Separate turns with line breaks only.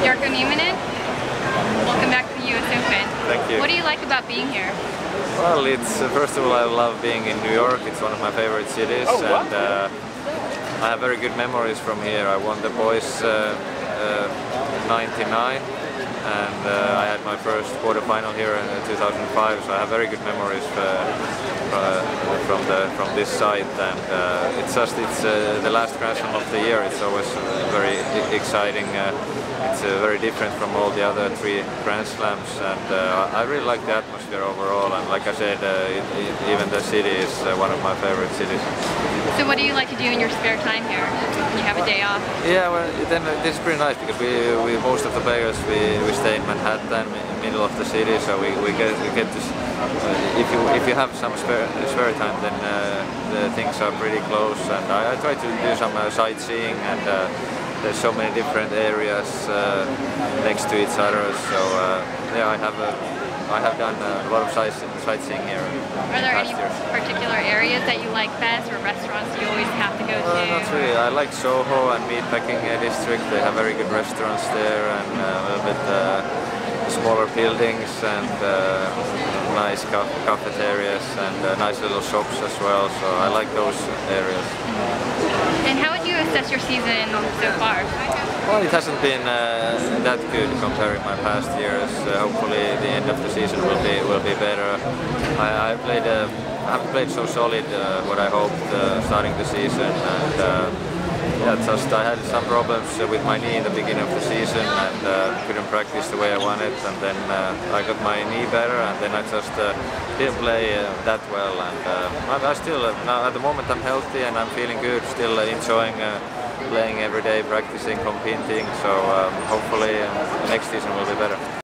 Jarkko Nieminen, welcome back to the US Open.
Thank you.
What do you like about being here?
Well, it's first of all I love being in New York. It's one of my favorite cities, and I have very good memories from here. I won the boys in '99, and I had my first quarterfinal here in 2005. So I have very good memories from this site, and it's the last Grand Slam of the year. It's always very exciting. It's very different from all the other 3 Grand Slams, and I really like the atmosphere overall. And like I said, even the city is one of my favorite cities.
So what do you like to do in your spare time here when you have a day off?
Yeah, well, then this is pretty nice because we most of the players we stay in Manhattan, middle of the city, so we get to. If you have some spare time, then the things are pretty close, and I try to do some sightseeing, and there's so many different areas next to each other. So yeah, I have done a lot of sightseeing here.
Are there any particular areas that you like best, or restaurants you always have to go to?
Not really. I like Soho and Meatpacking District. They have very good restaurants there, and a little bit smaller buildings, and nice cafeterias, and nice little shops as well. So I like those areas.
And how would you assess your season so far?
Well, it hasn't been that good comparing my past years. Hopefully, the end of the season will be better. I haven't played so solid what I hoped starting the season, and yeah, I had some problems with my knee in the beginning of the season, and couldn't practice the way I wanted. And then I got my knee better, and then I just didn't play that well. And I still now at the moment I'm healthy and I'm feeling good. Still enjoying playing every day, practicing, competing. So hopefully next season will be better.